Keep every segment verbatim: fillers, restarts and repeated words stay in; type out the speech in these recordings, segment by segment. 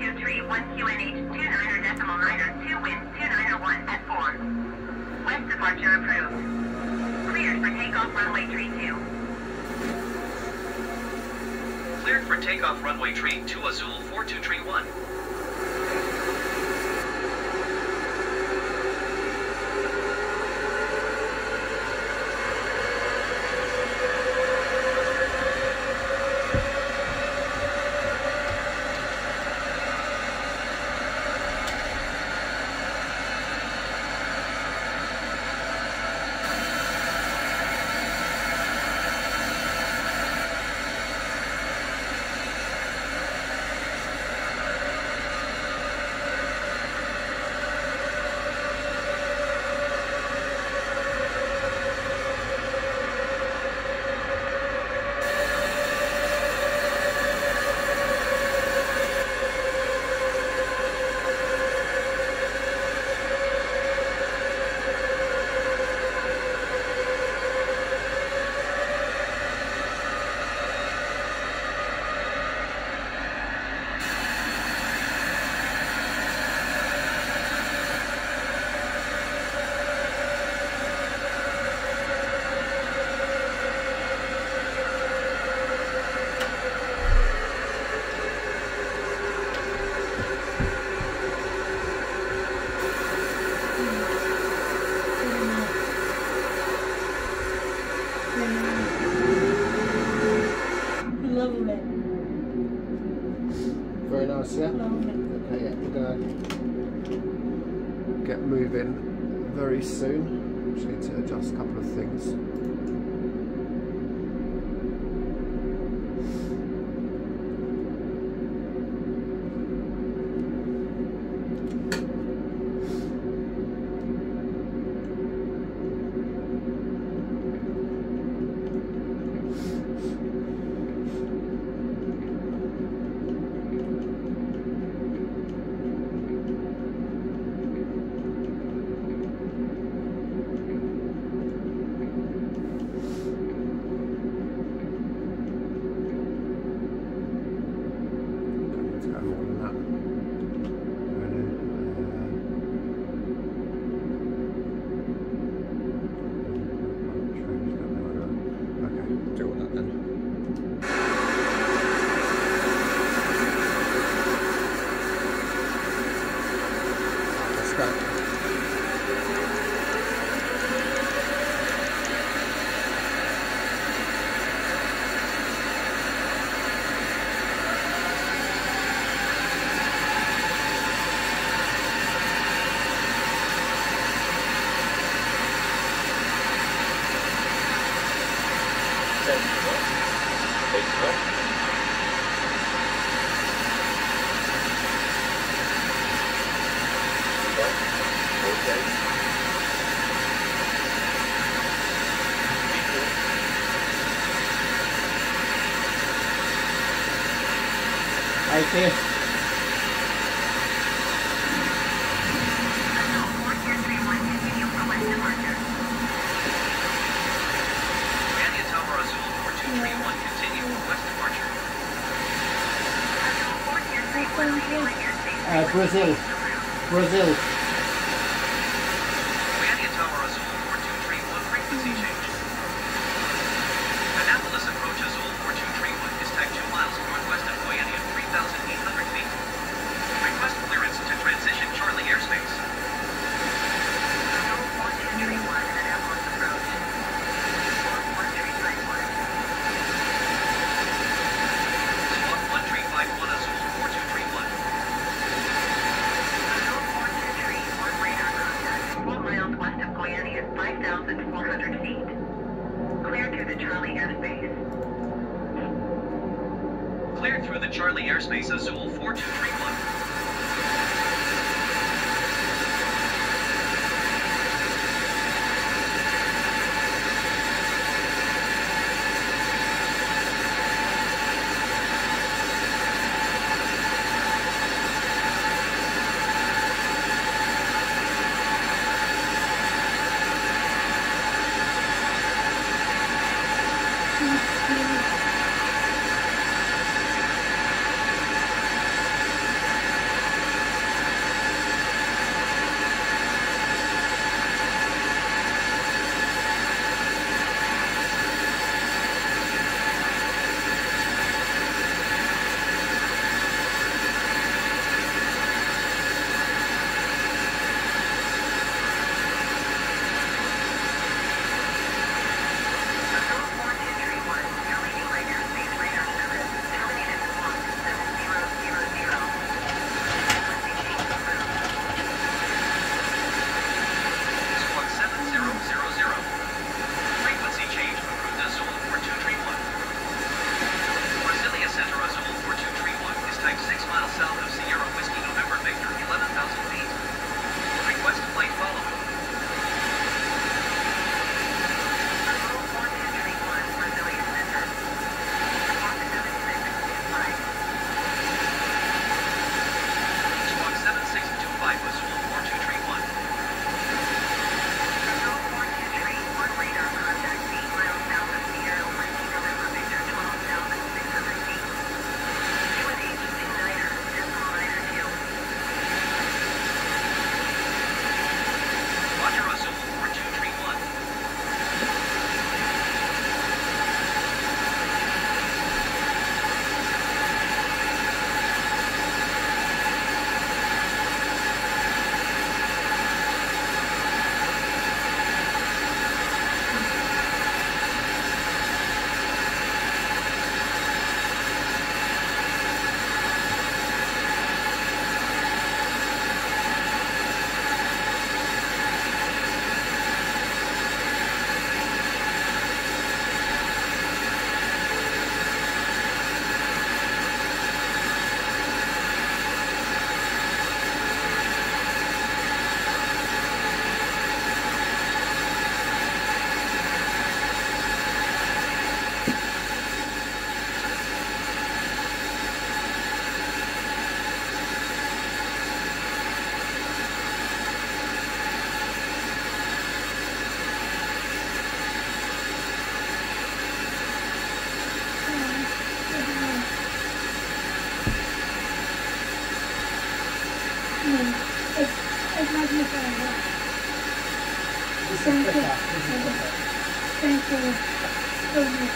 two three one Q N H two niner decimal niner two wind two niner one at four. West departure approved. Cleared for takeoff runway tree two. Cleared for takeoff runway tree two Azul four two three one. Very nice, yeah? Lovely. Okay, yeah, we're going to get moving very soon. Just need to adjust a couple of things. Okay. Uh, Brazil. Brazil. Goiânia Tower Azul four two three one, frequency change. Annapolis approach Azul four two three one is tagged two miles northwest of Goiânia, three thousand eight hundred feet. Request clearance to transition Charlie airspace. Azul four two three one, Annapolis approach. four one three five one. Squawk one three five one Azul four two three one. Azul four two three one, radar contact. four miles west of Goiânia, five thousand four hundred feet. Clear through the Charlie airspace. Cleared through the Charlie airspace Azul four two three one. mean, it's, it's magnifying glass. This is Thank you. thicker. This is thicker. Thank you so much.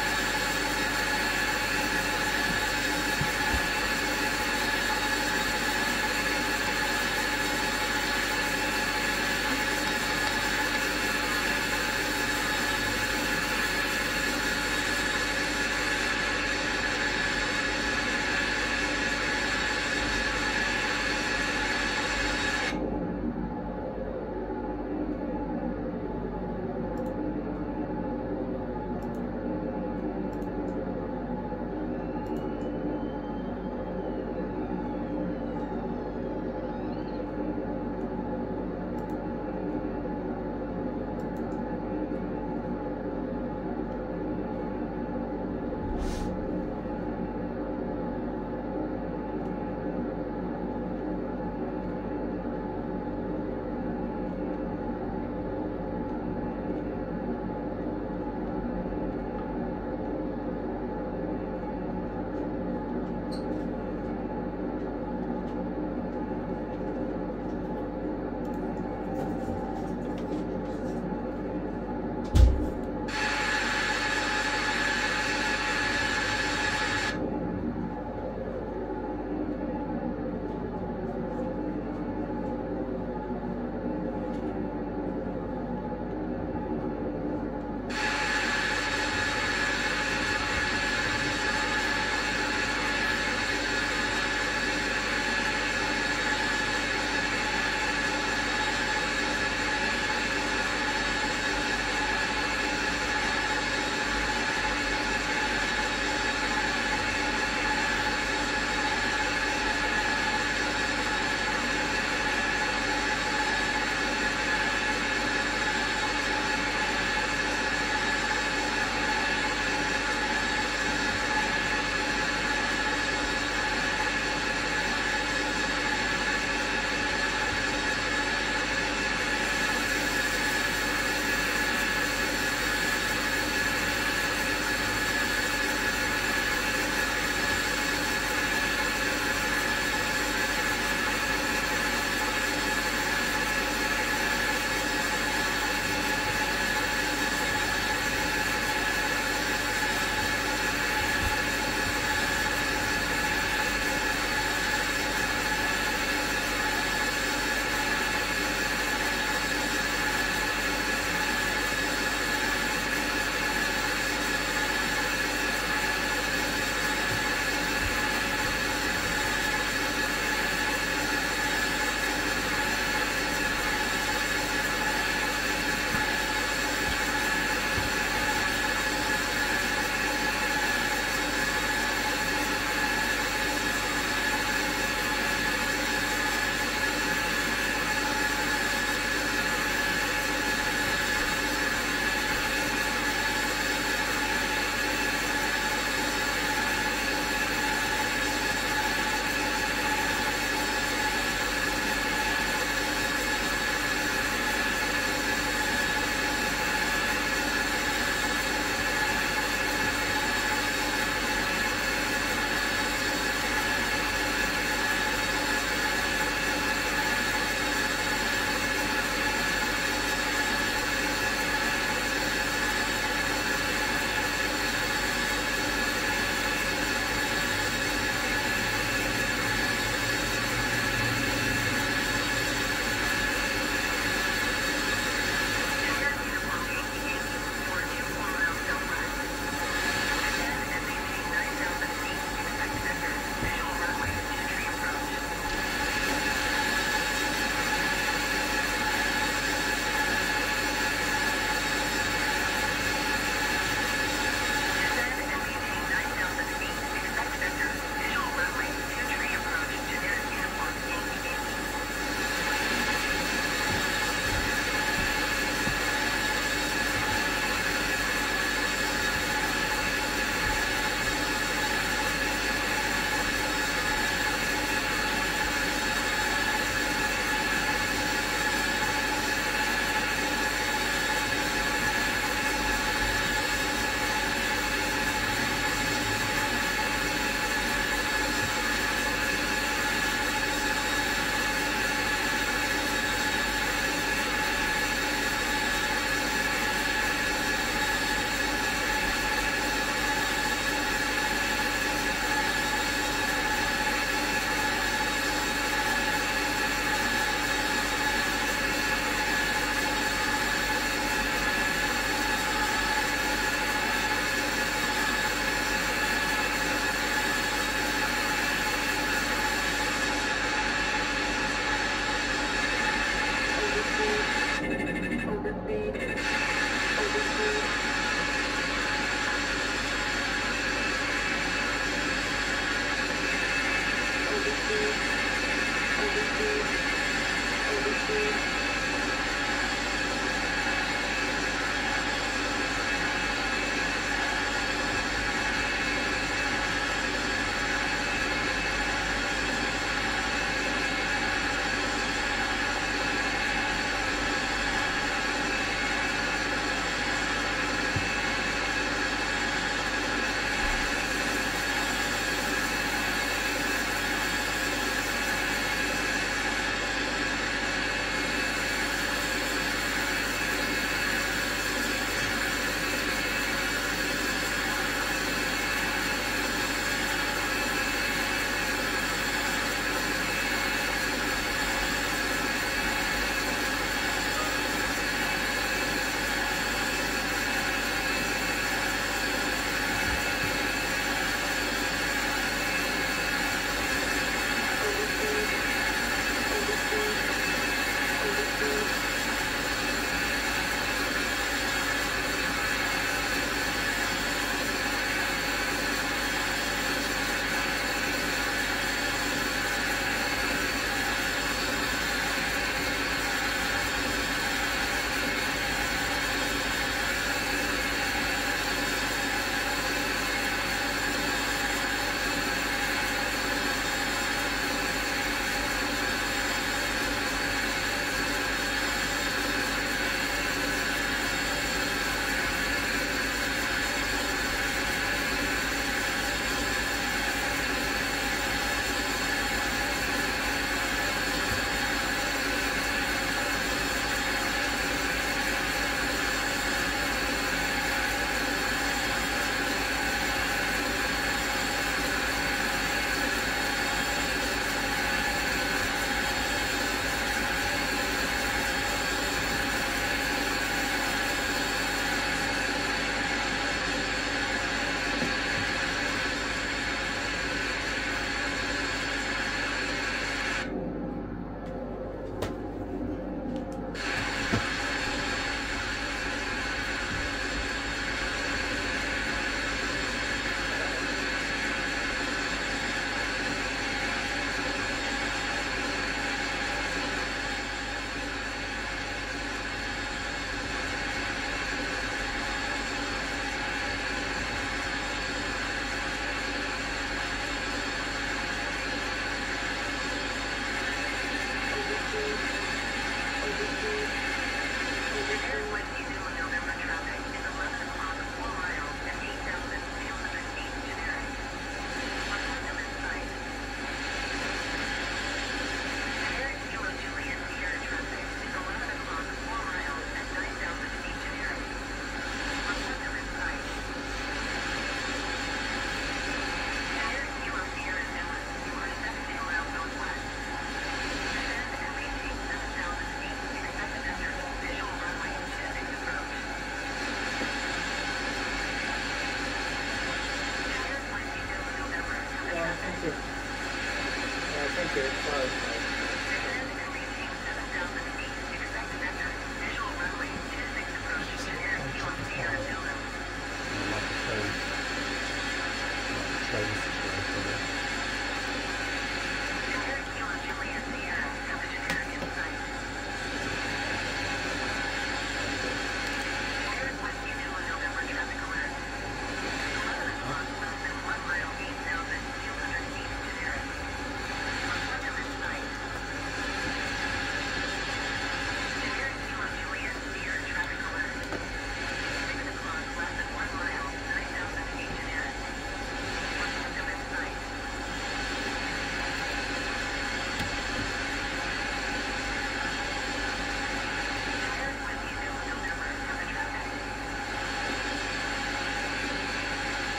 overspeed, overspeed.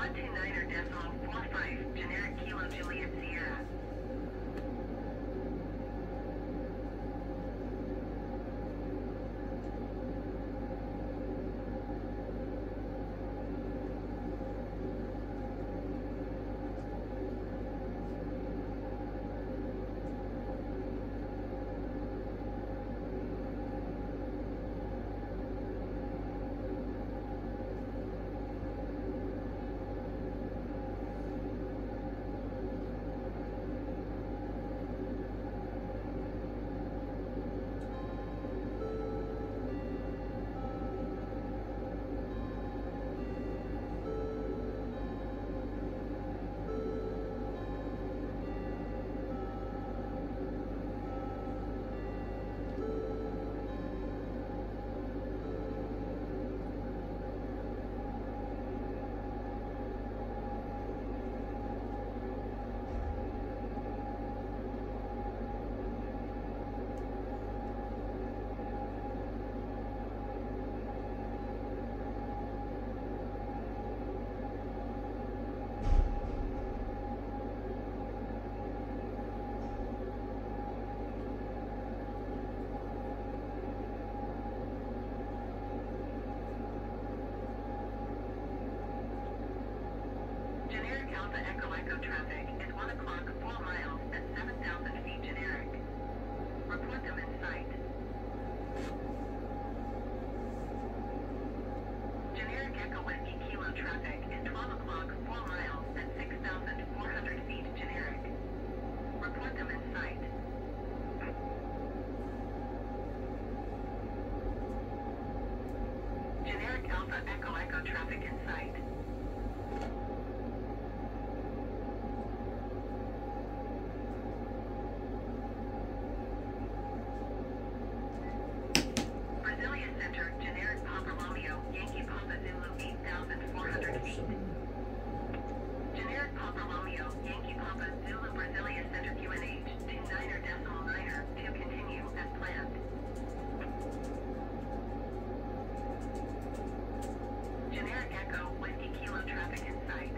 one two niner decimal four five, generic Kilo Juliet Sierra. Generic Alpha Echo Echo traffic is one o'clock, four miles at seven thousand feet generic. Report them in sight. Generic Echo Whiskey Kilo traffic is twelve o'clock, four miles at six thousand four hundred feet generic. Report them in sight. Generic Alpha Echo Echo traffic in sight. Brasilia Center, generic Papa Romeo, Yankee Papa Zulu eight thousand four hundred feet. Generic Papa Romeo, Yankee Papa Zulu Brasilia Center Q N H, two niner decimal niner, to continue as planned. Generic Echo, Whiskey Kilo traffic in sight.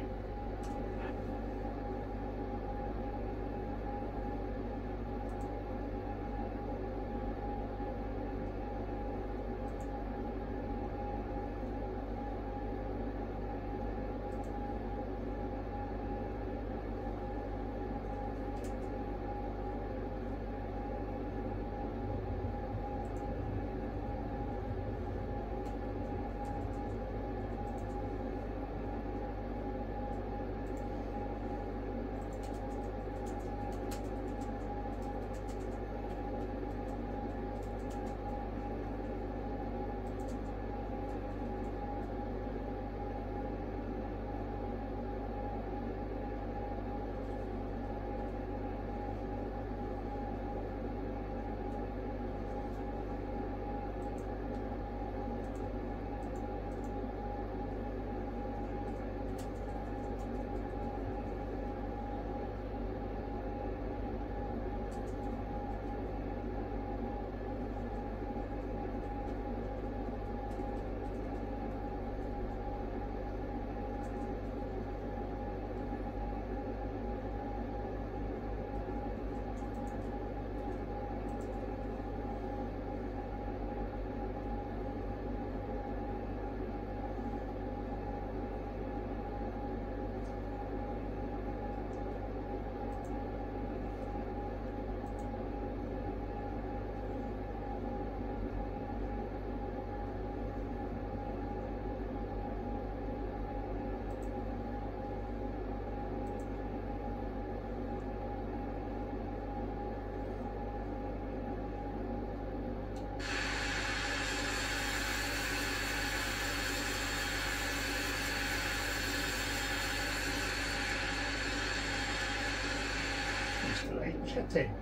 Checked in.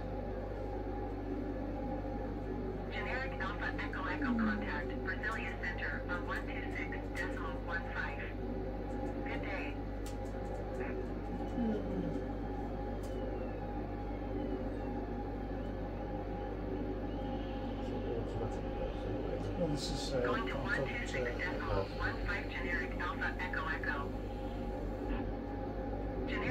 Generic Alpha Echo Echo contact, Brasilia Center on one two six decimal one five. Good day. Well, this is uh, Going to I've one two six got, uh, decimal one five generic Alpha Echo Echo.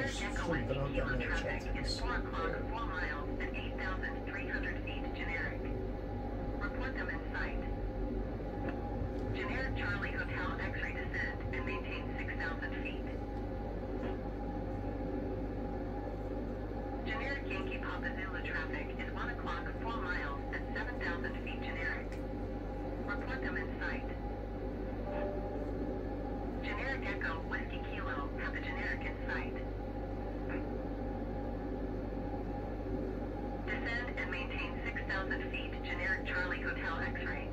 just free, but I'm getting no Traffic is chance. four o'clock, four miles at eight thousand three hundred feet generic. Report them in sight. Generic Charlie Hotel X-ray descend and maintain six thousand feet. Generic Yankee Papa Zulu traffic is one o'clock, four miles at seven thousand feet generic. Report them in sight. Generic Echo Whiskey Kilo have the generic in sight. Descend and maintain six thousand feet generic Charlie Hotel X-ray.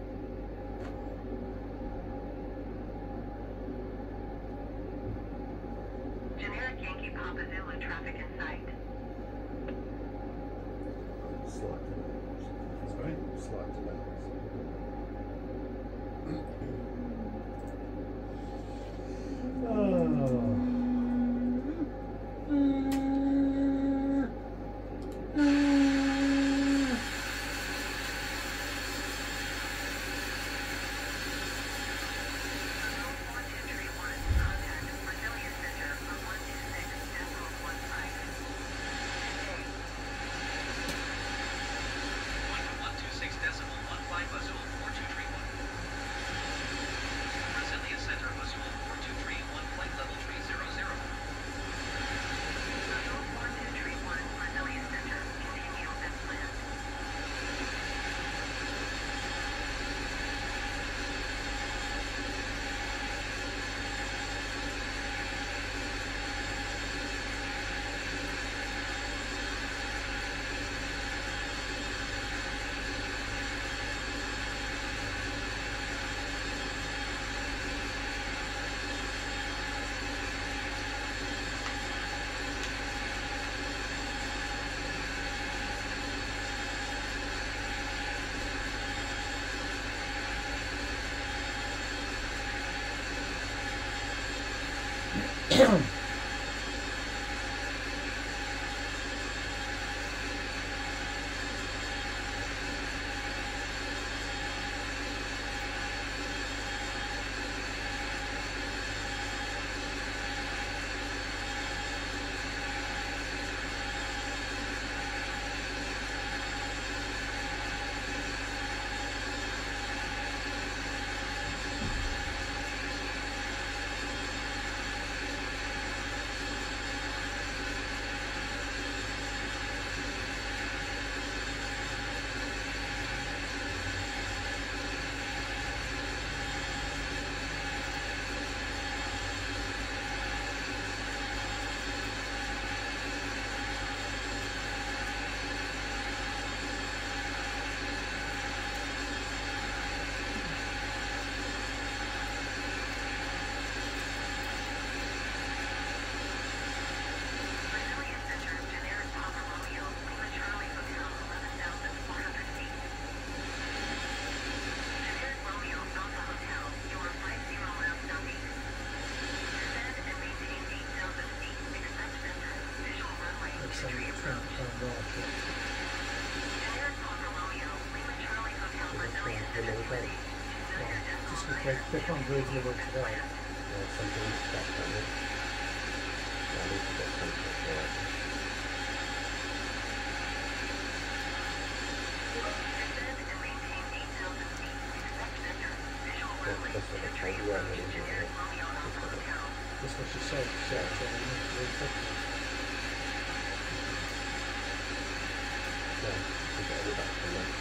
Generic Yankee Papa Zulu traffic in sight. Slight delay. Sorry? Slight delay. Oh. one two six decimal one five Azul four two three one. Brasilia Center Azul four two three one, flight level three zero zero. one two three one Brasilia Center. Continue as planned. Brasilia Center. Generic Papa Romeo. Lima Charlie Hotel. eleven thousand four hundred feet. Generic Romeo Alpha Hotel. You are five zero miles southeast. Descend and maintain eight thousand feet. Expect center. Visual runway. That's a Tree approach. Generic Papa Romeo. Lima Charlie Hotel. Brasilia Center. twenty. Just because they can't do it today. Or something stuck on it. I need to get something for it. Descend and maintain eight thousand feet. Expect center. Visual Yeah, runway. that's what I Tree told you approach. earlier, isn't Generic it? Romeo Alpha Hotel. That's what she said. She said, so I need to do it. Yeah, we get all that from them.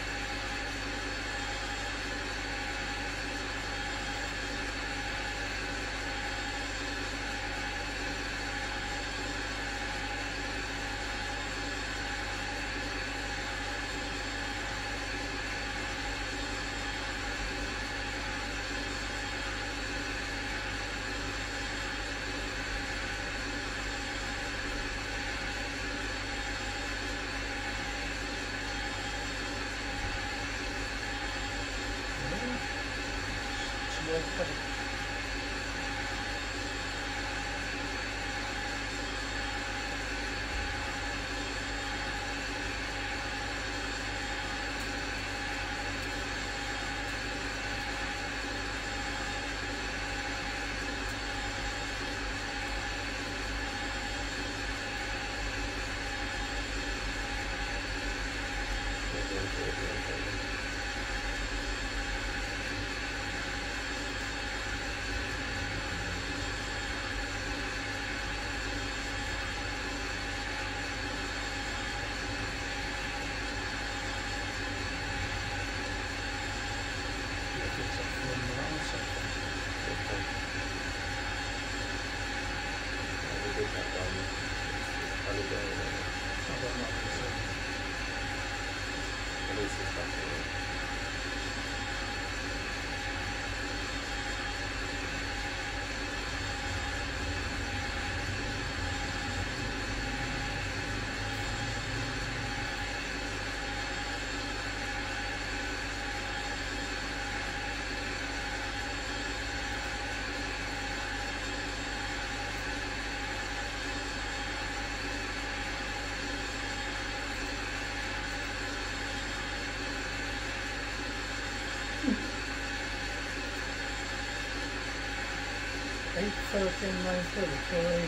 eight thirteen nine thirty for evening.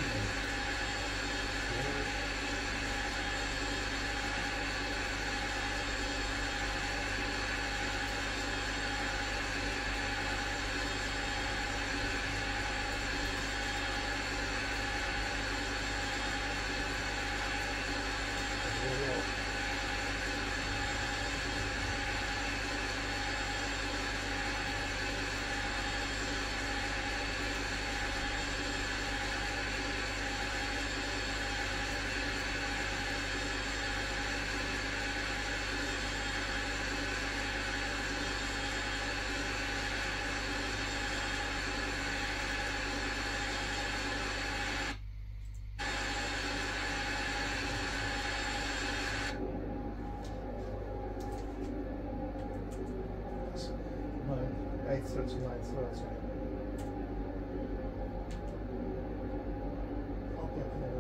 eight thirty, nine thirty. I'll get there.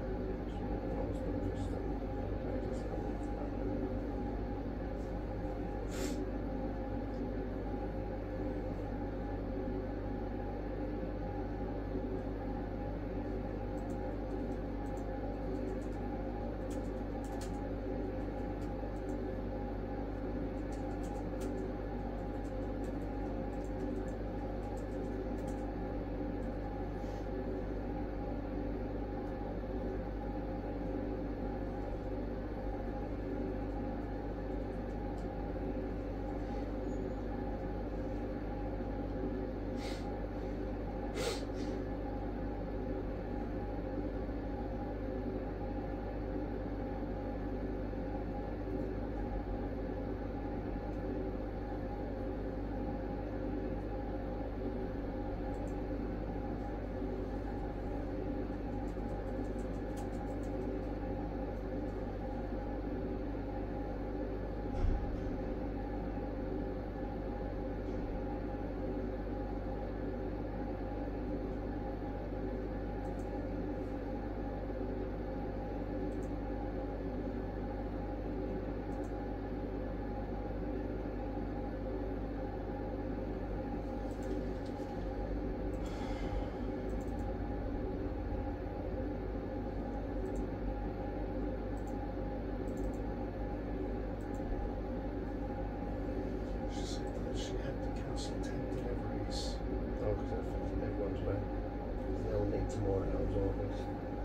She had to cancel ten deliveries. Oh, because that affected everyone's way. They'll need some more hours all this.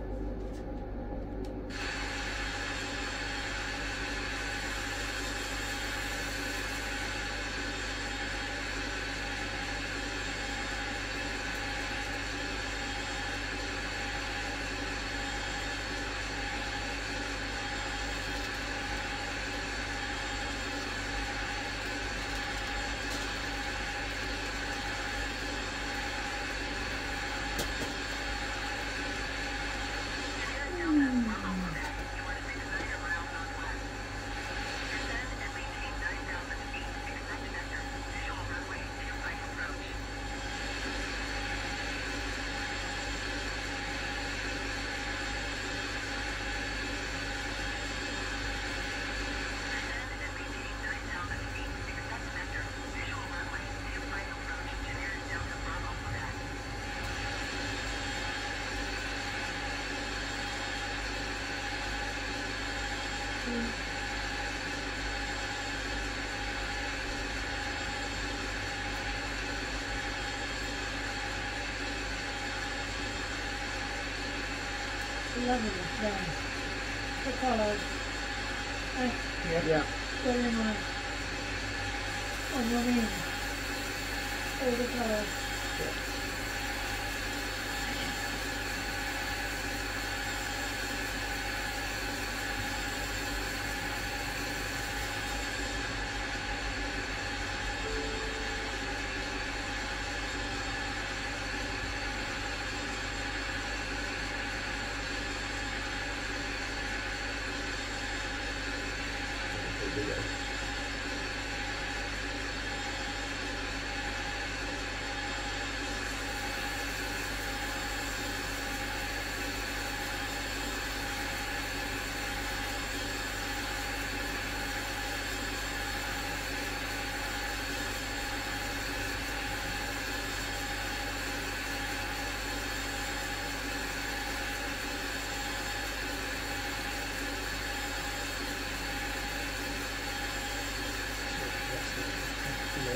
Lovely, yeah. The colours. Eh, Yeah. Yeah. very nice. On your name. All the colours.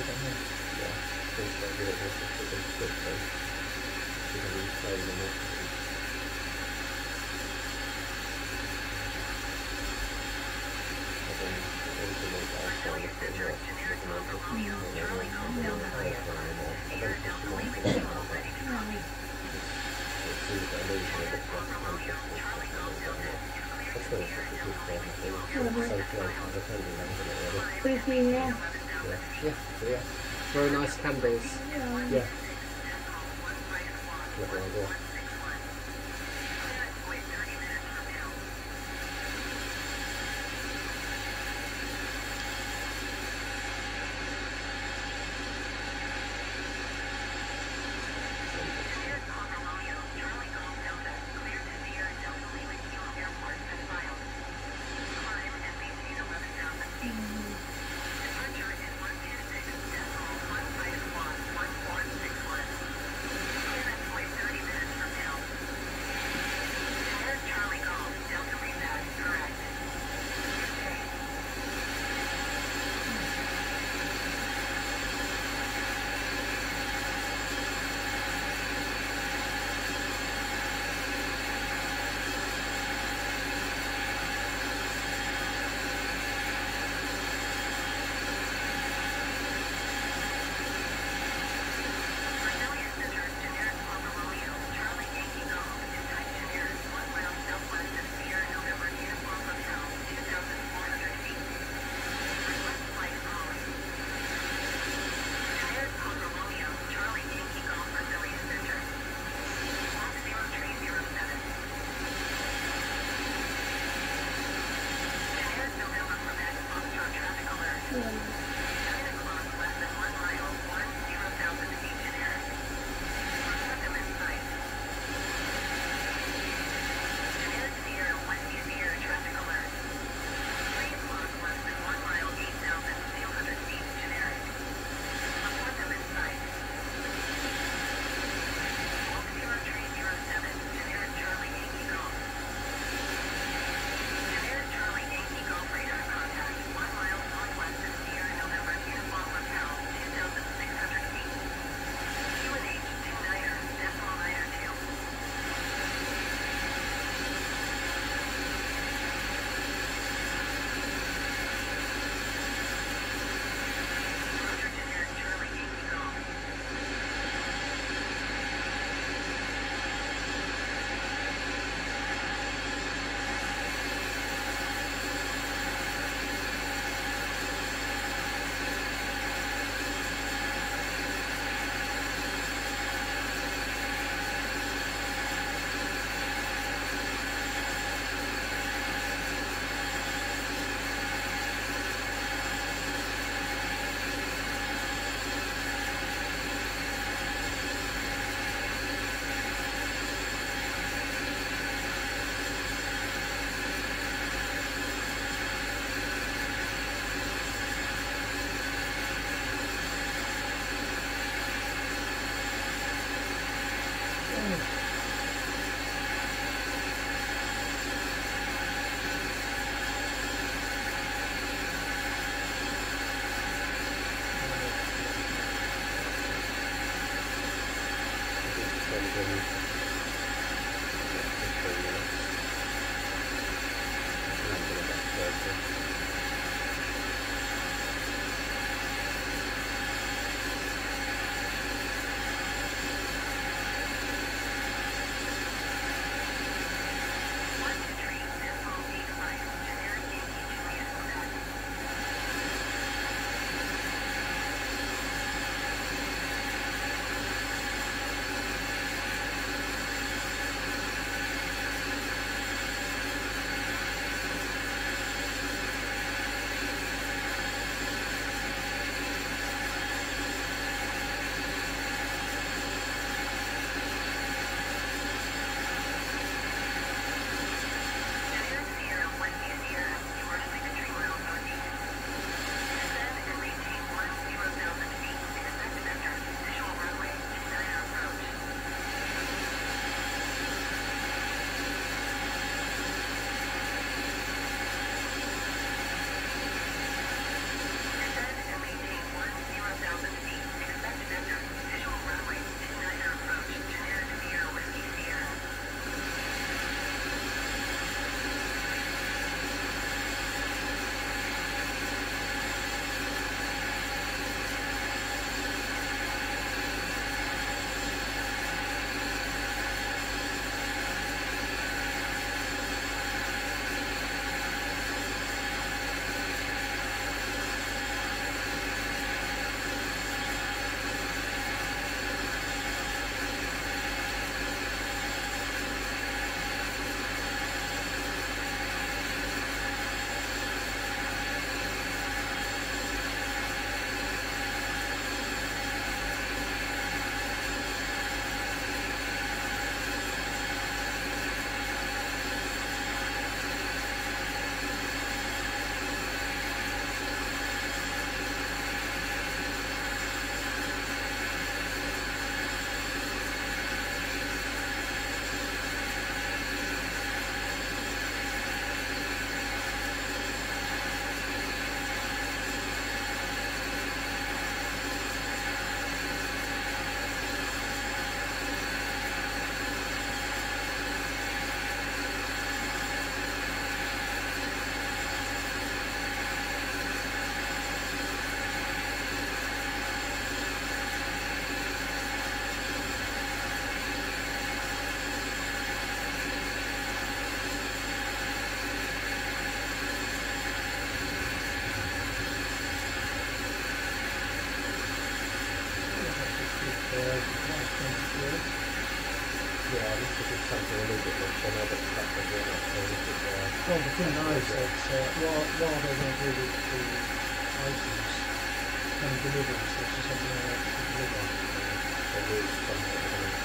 Yeah, feels quite good. It's just a big stick though. It's going to be slow and all. Pretty, yeah. Yeah, so yeah. Very nice candles. Yeah. Yeah. Lovely idea. it's something a little bit more fun. I've got stuff as well. So a little bit more. Well, the thing is that uh, while, while they don't do the, the items and deliveries, which is something I like to deliver. There is something that I'm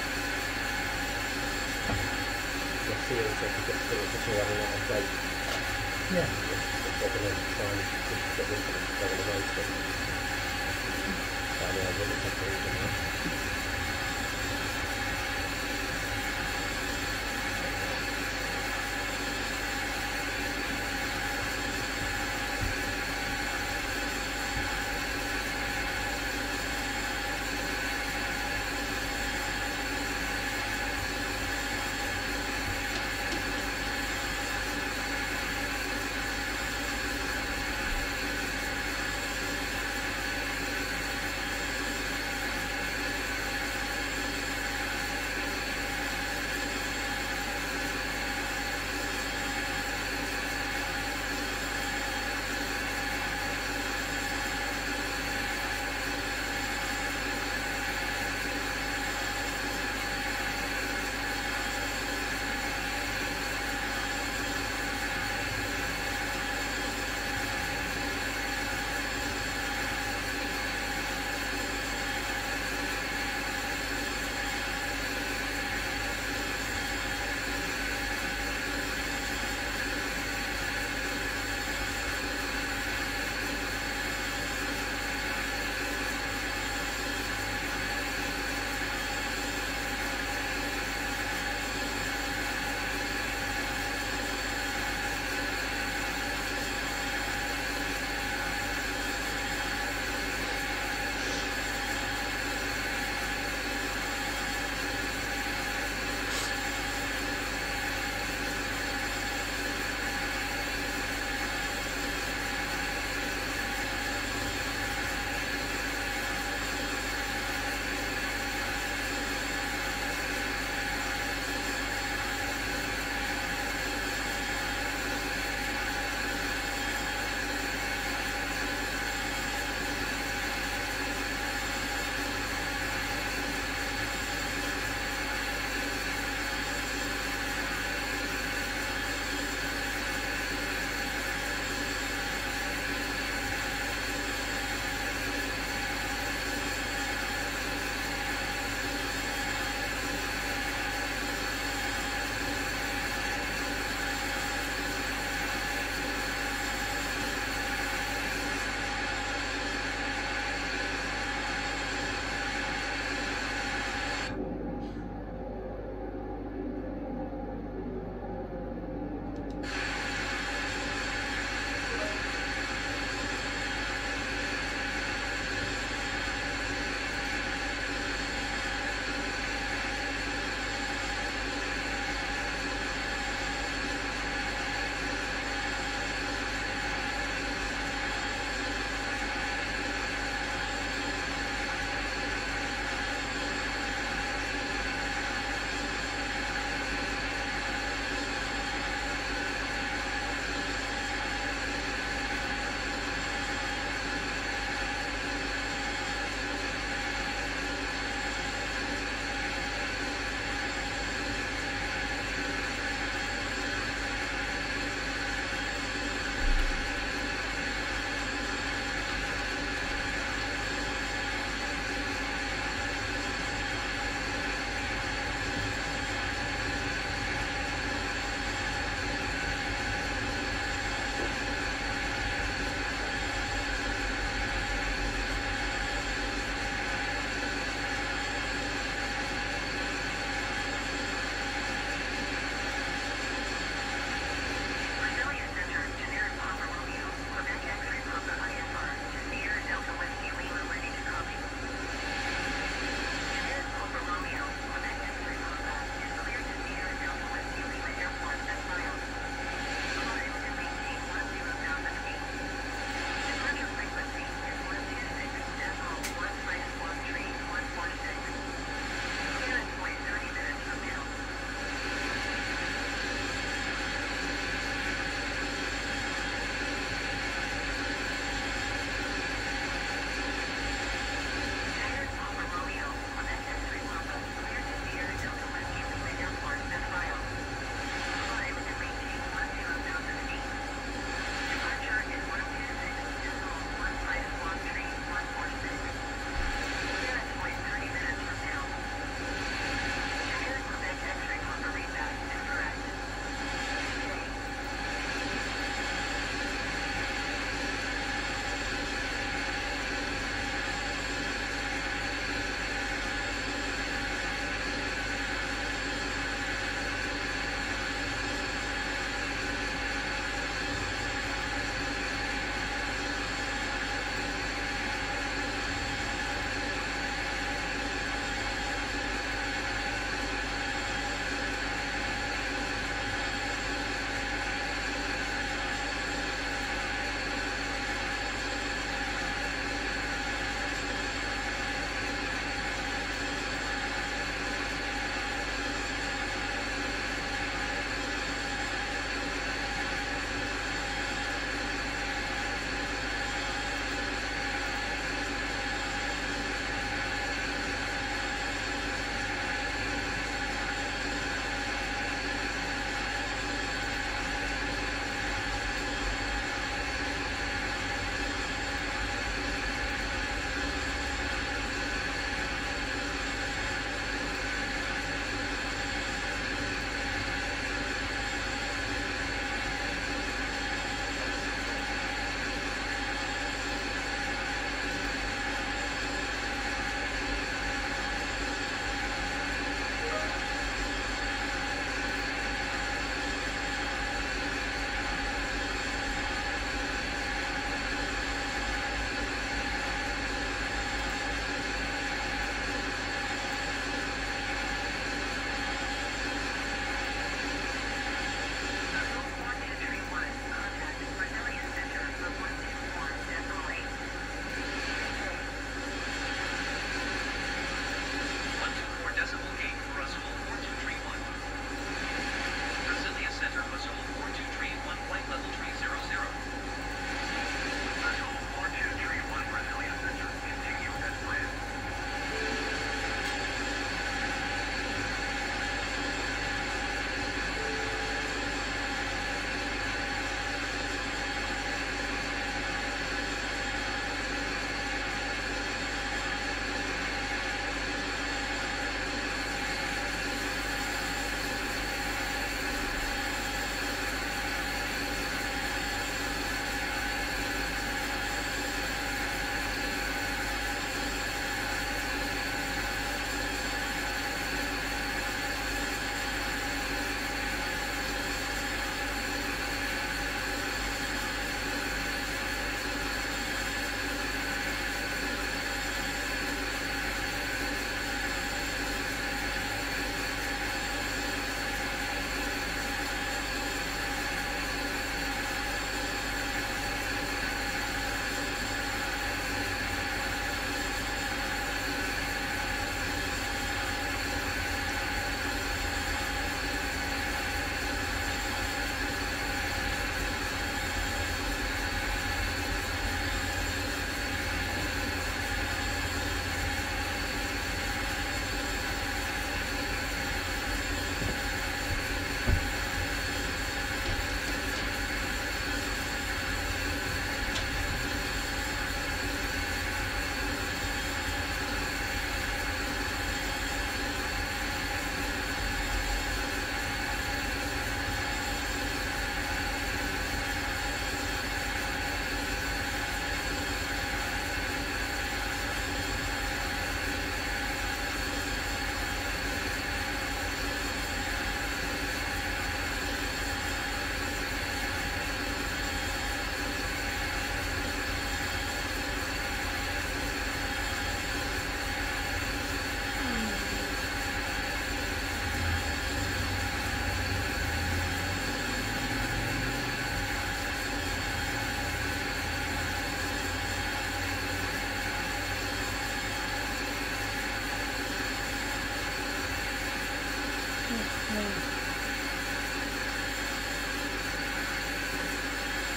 the series that you get to especially having it on date. Yeah. They're going to try and push the into the they're going to raise them. So yeah, I really have to read them now.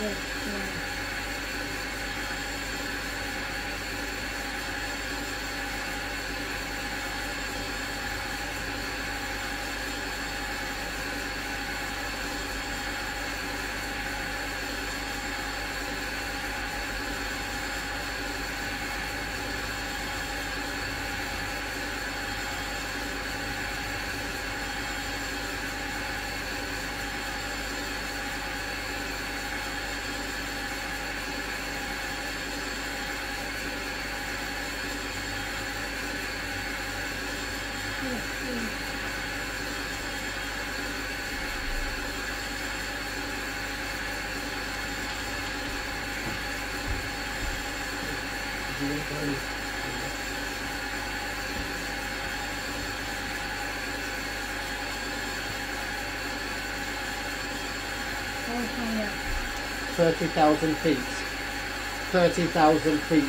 good. Yeah. thirty thousand feet. thirty thousand feet.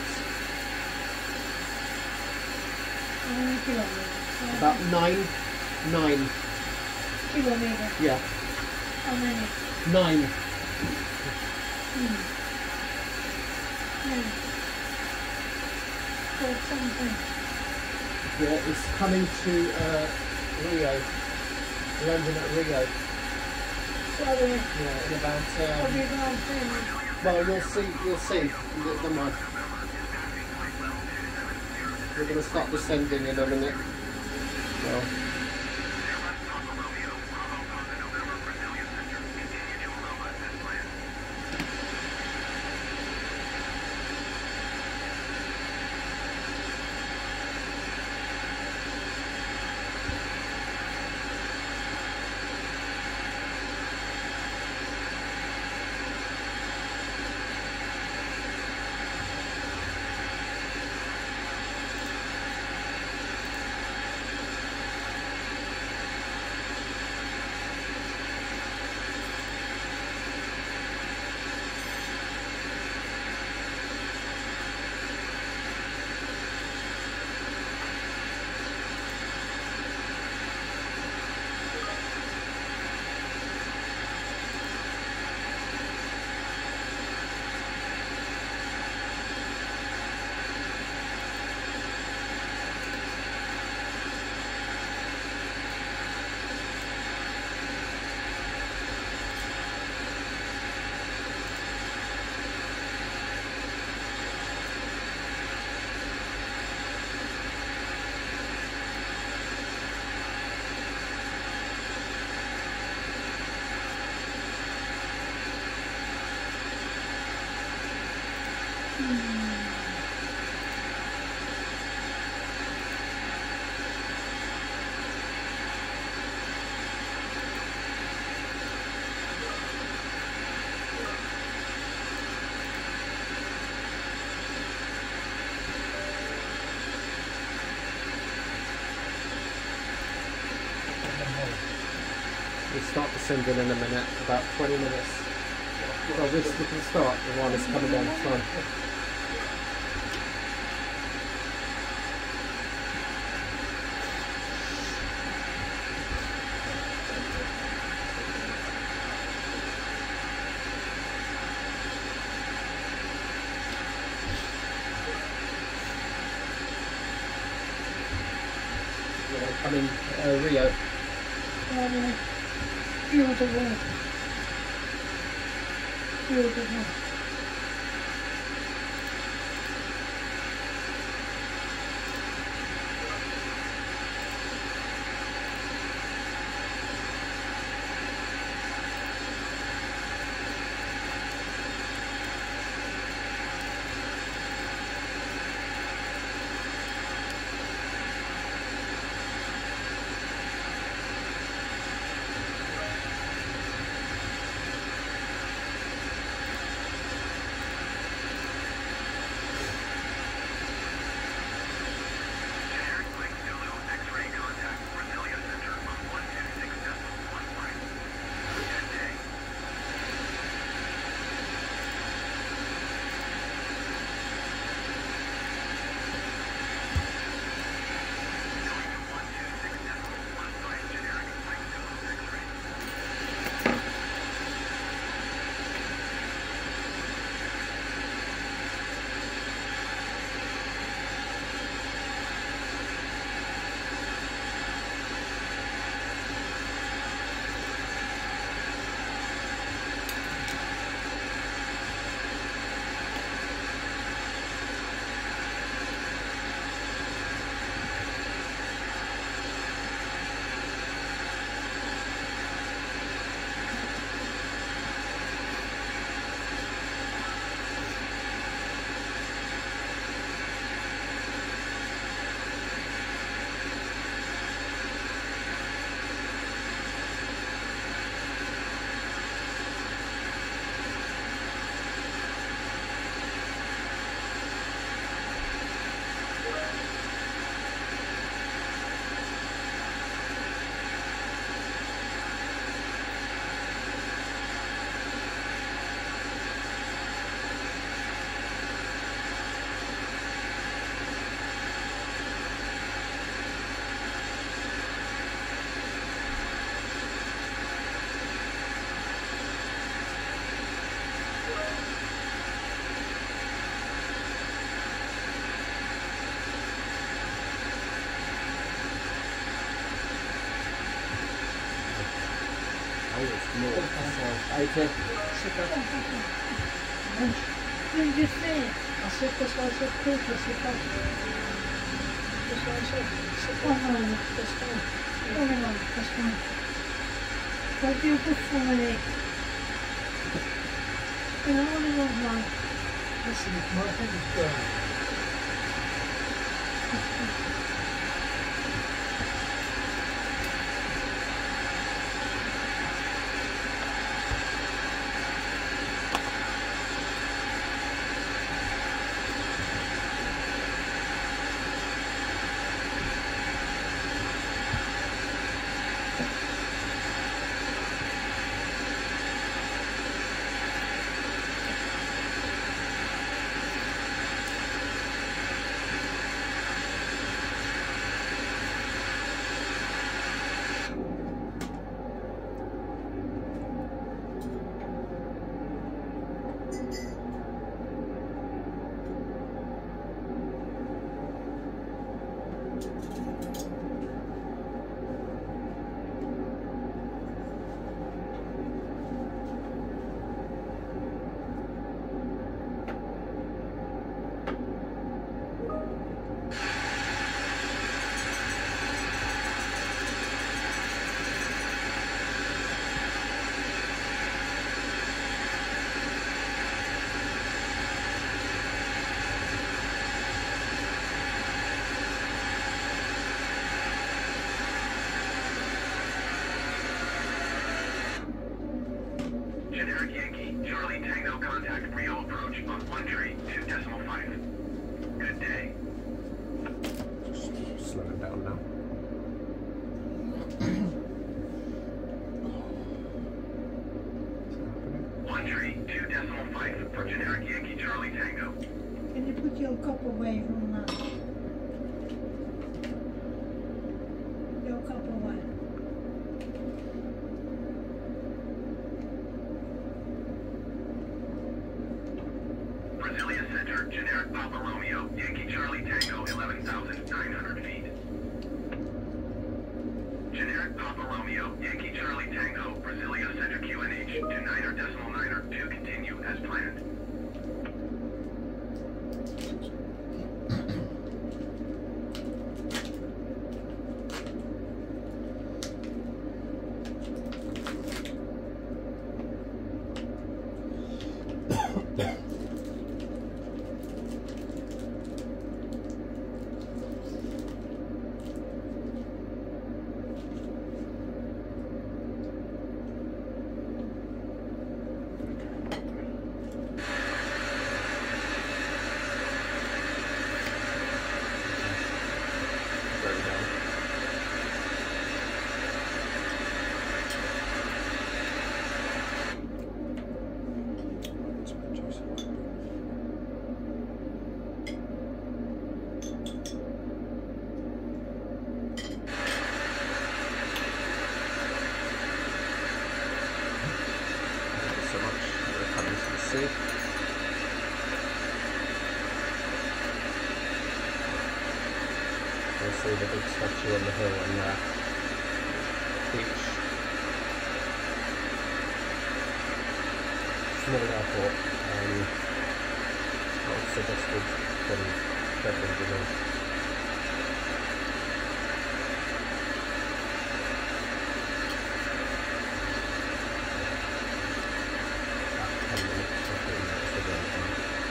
How many kilometers? About nine. Nine. Kilometers. Yeah. How many? Nine. Hmm. Hmm. Or something. Yeah, it's coming to uh, Rio. Landing at Rio. Sorry. Yeah, in about. I'll be Um, around ten. well, you'll see. You'll see. Never mind. We're going to start descending in a minute. Well. We'll start descending in a minute, about twenty minutes. Well, this we can start the one is coming down the front. Yeah, coming uh, Rio. Um, beautiful. Beautiful. it's more. So, eighty. Sit down. You just say, I said, that's why I said, cool, sit down. That's why I said, sit oh down. no, That's fine. oh no, that's fine. But you put so many. And I only want one. Listen, my head is burning. Generic Yankee, Charlie Tango contact, Rio approach on one tree, two decimal five. Good day. Just slow it down now. One tree, two decimal five for generic Yankee, Charlie Tango. Can you put your cup away from that? Your cup away. Brasilia Center, generic Papa Romeo, Yankee Charlie Tango, eleven thousand nine hundred feet. Generic Papa Romeo, Yankee Charlie Tango, Brasilia Center Q N H, to niner decimal niner, to continue as planned. See the big statue on the hill and uh, beach. Small airport. Um, I was suggested from travelling to them. About ten minutes, fifteen minutes to go.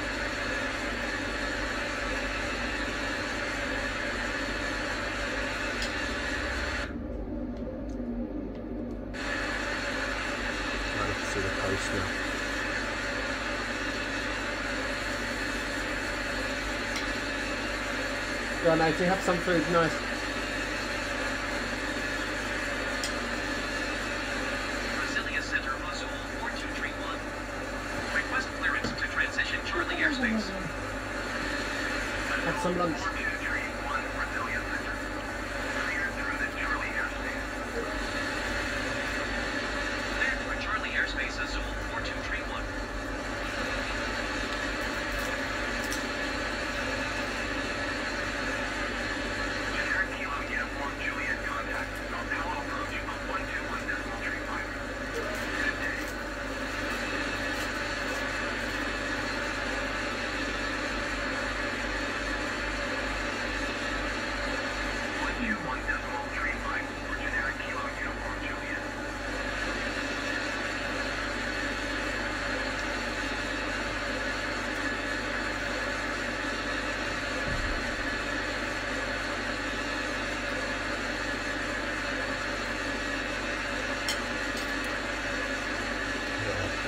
See the coast now. Go on, Nathan, have some food, nice. Brasilia Center, Azul four two three one. Request clearance to transition Charlie airspace. Have some lunch. four two three one, Brasilia Center. Clear through the Charlie airspace. Cleared for Charlie airspace, Azul four two three one. Generic Kilo Uniform Juliet contact. Sao Paulo approach on one two one decimal three five.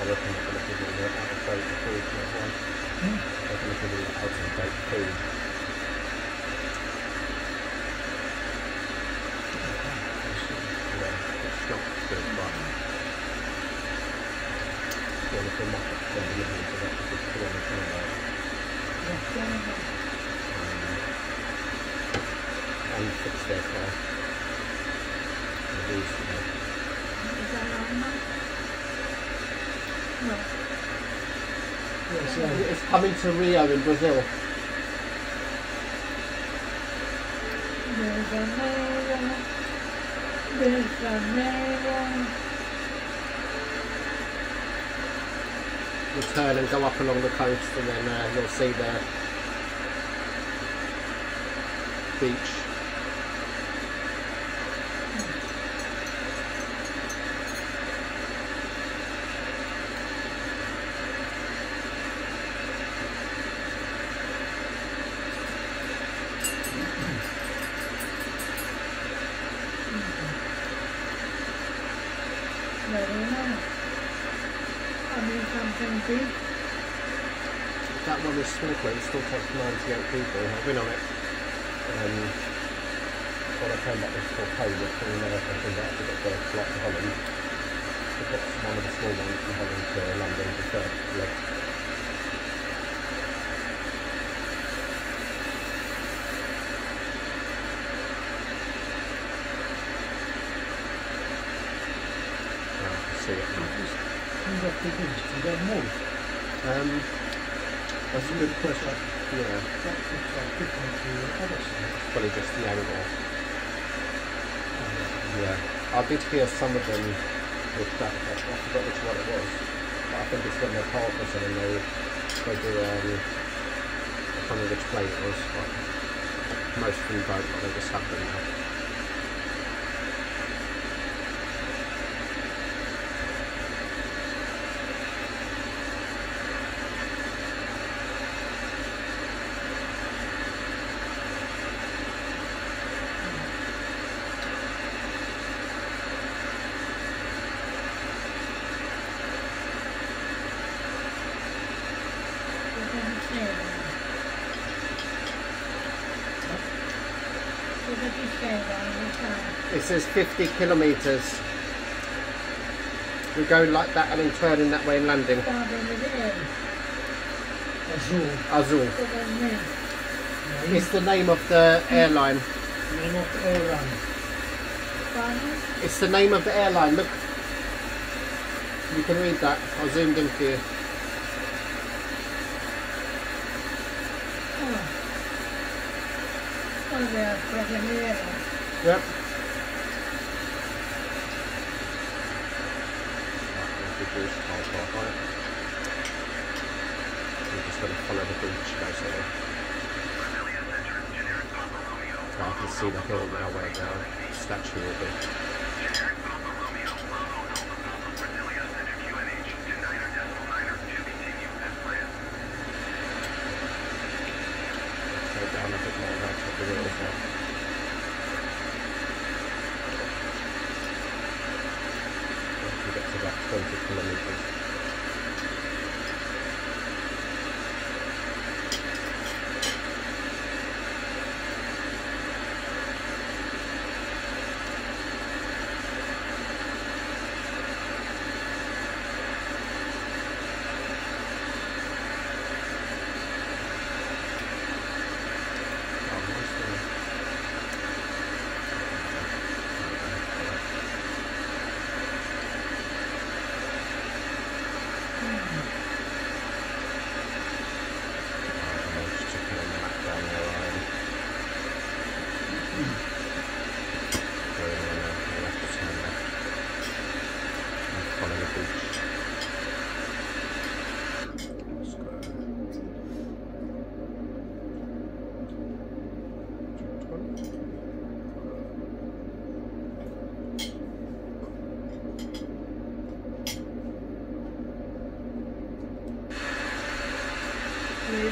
reckon they're going to give me the out of date food for that one. Hmm? They're going to give me the out of date food. Yeah, it's not good, but the only thing that they're delivering to that is two hundred pounds out. That's wonderful. Um, and fix their car. These, you know, Is that right, Mum? No. Yeah, so It's coming to Rio in Brazil. There's a mirror. There's a mirror. We'll turn and go up along the coast, and then uh, you'll see the beach. Very nice. I mean something big. That one is small, but it still takes ninety-eight people. I've been on it. um, when I came back before COVID from America, I think I had to get the flight to Holland. I got one of the small ones from Holland to London the third leg. See it now. comes off the beach and go north. Um, that's a good question. Yeah, That looks like different to the other side. probably just the angle. Yeah, I did hear some of them with that. I forgot which one it was, but I think it's when they're partners and then they they do. Um, I can't remember which play it was. But most of them don't, but they just have them now. What does it say there? What does it say there on the card? It says fifty kilometres. We go like that and then turning that way and landing. Starting with A. Azul. Azul. What does it mean? It's the name of the airline. Name of the airline. Pardon? It's the name of the airline. Look. You can read that. I zoomed in for you. Oh. Oh, they are Brasileira. Yep. We're just going to follow the beach basically. So I can see the hill now where the statue will be. Go down a bit more right at the wheels now. Once we get to about twenty kilometres. Oh, nice one. I'm just checking on the map down there, Ryan. Going on now, I'll have to turn left and follow the beach. Let's go. Please.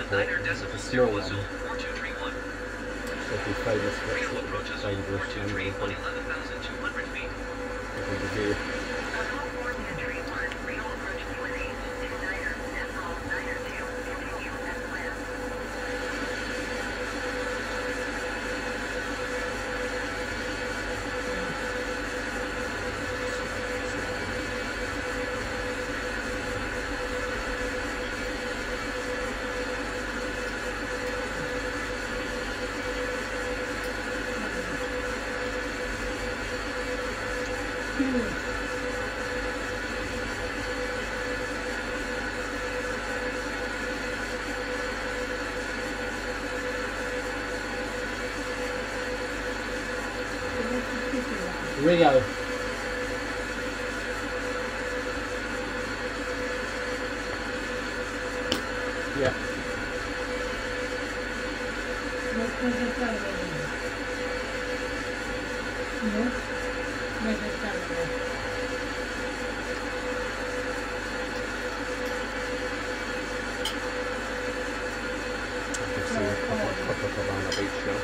airport. niner It's a decimal small zero one. Azul four two three one. So if you're famous for it, it's a Freedom little approach bit Azul dangerous four two and three one moving eleven thousand two hundred feet. with the view. Azul four two three one, real approach Q N H, two niner, decimal niner two, continue as planned. Rio. Yeah. What was the time? No? What was the time? I can see a Copacabana Beach now.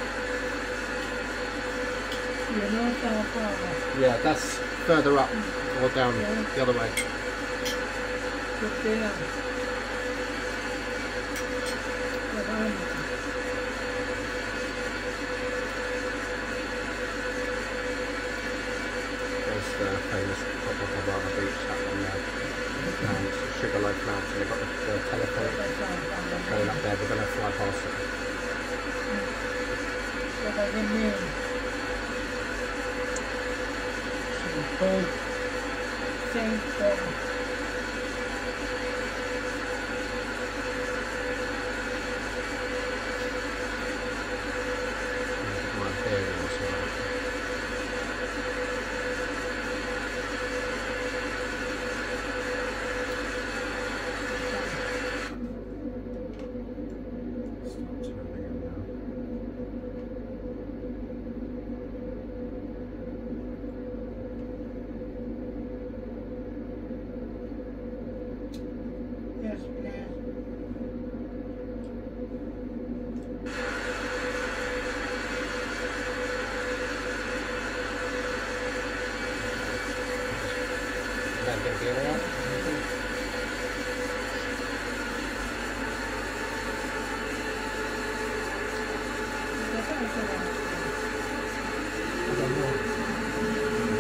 You know Sao Paulo. Yeah, that's further up or down the other way. Good there. Havana. There's the famous Copacabana Beach, that one there. And Sugarloaf Mountain. They've got the, the telephone going up there. We're going to fly past it. What does it mean? Paul, Saint Paul. My bearings as well. Start turning in now. Yes, yes. Landing gear out. That's also one. I don't know.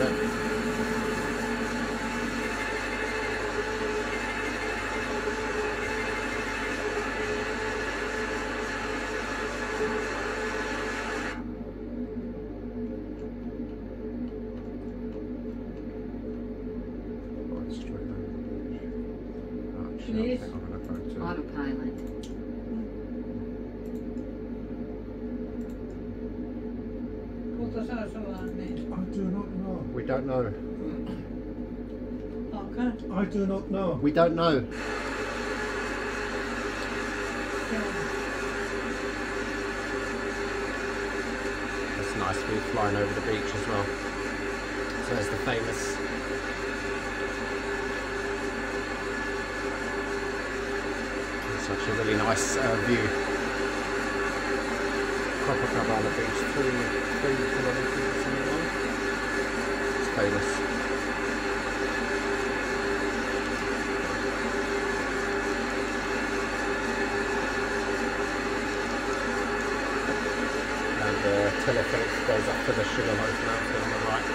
Right, straight over the beach. Actually, I Please. think I'm going to go to Autopilot. What does also one mean? I do not know. We don't know. Okay. I do not know. We don't know. It's nice view flying over the beach as well. So there's the famous such a really nice uh, view. Copacabana Beach, three, three kilometres or something long. It's famous. And the telephone goes up to the Sugarloaf Mountain on the right.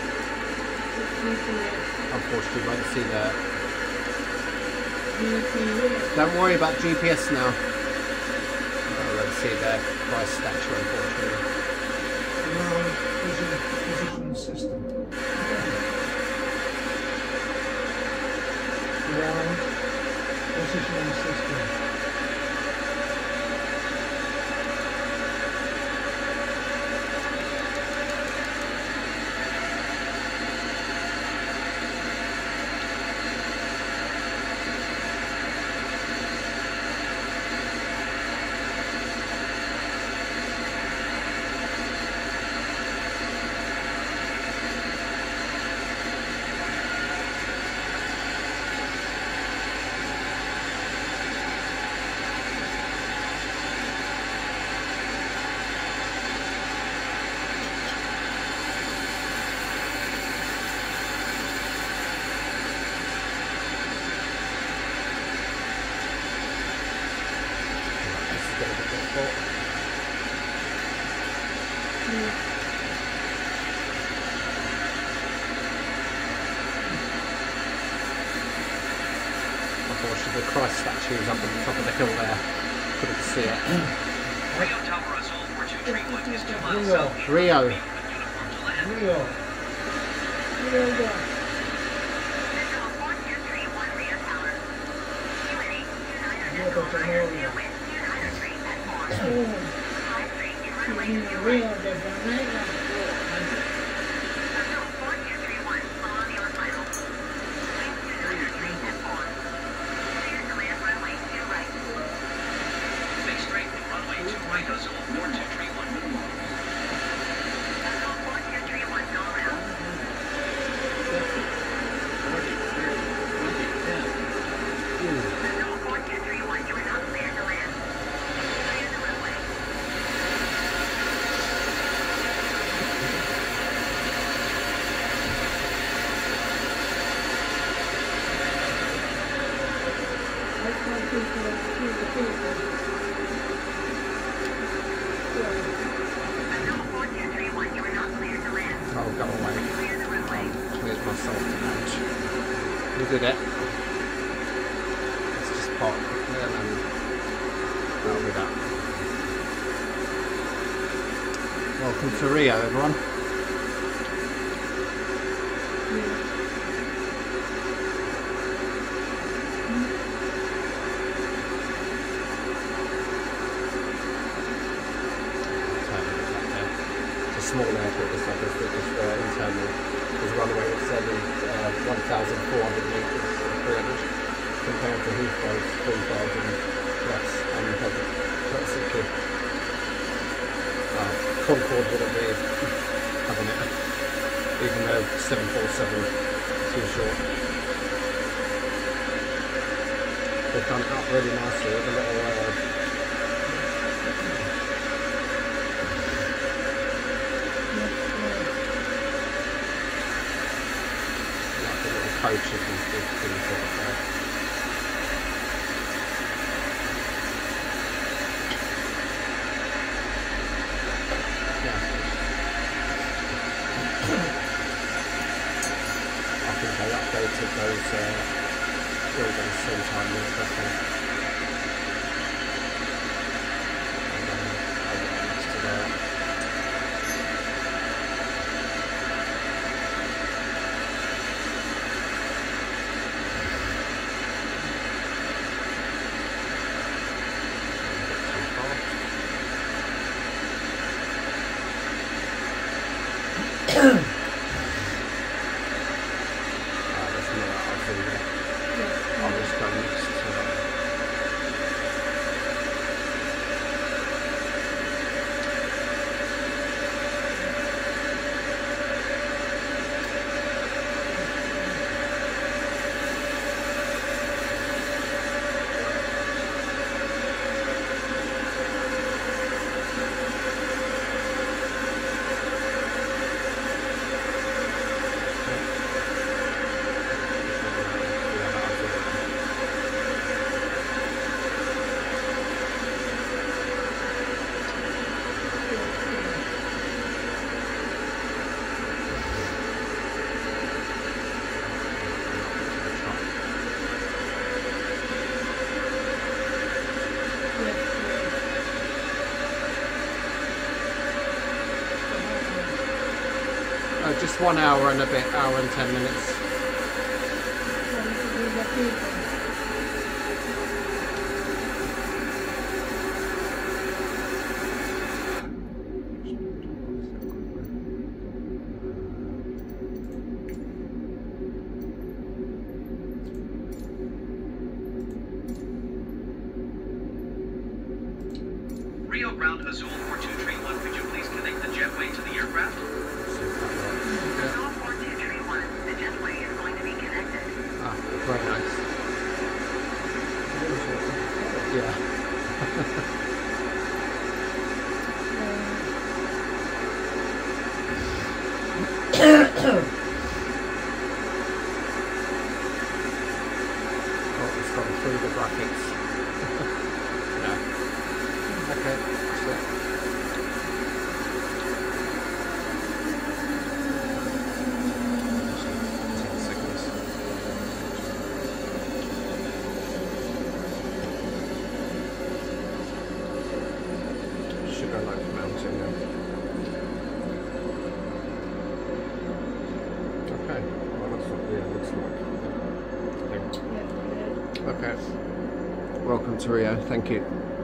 Unfortunately, you won't see that. Don't worry about G P S now. You won't see the price statue, unfortunately. Ground position, position system. Ground positioning system. of the Christ statues up at the top of the hill there. Couldn't see it. Rio Tower Azul four two three one is two miles Rio. southeast. Rio. With uniform to land. Rio. Rio go. Visual four two three one Rio Tower. U N H two nine Rio zero go to decimal minor, Rio. two wind two nine zero three at four. Oh, Five three in runway in two Rio right. de Janeiro. Visual four two three one, follow the your final. Wind two nine zero three at four. Clear to land runway two right. Make straight with runway two right Azul four two three one. Visual four two three one, go around. Visual four two three one, you are not clear to land. Clear the runway. I can't think of the people. Visual four two three one, you are not clear to land. I'll go away. Clear the runway. Cleared myself to manage. We did it. Let's just park quickly and then that'll be that. Welcome to Rio, everyone. It's a small airport, this one, this is uh, internal. There's a runway of seven, uh, one thousand four hundred metres, three hundred, compared to Heathrow's three thousand plus and Helsinki. Well, Concorde wouldn't be having it, even though seven forty-seven is too short. They've done it up really nicely with a little uh, like a little coach of these big things sort of there. Yeah. I think they updated those uh, buildings sometime this weekend. And then I'll get next to there. Oh, just one hour and a bit, hour and ten minutes. Rio Ground Azul four two three one, could you please connect the jetway to the aircraft? Visual four two three one, the jetway is going to be connected. Ah, very nice. Yeah. Oh, it's gone through the brackets. No. Okay, that's it. ten seconds. what Rio looks like. Yeah, yeah. Okay. Welcome to Rio. Thank you.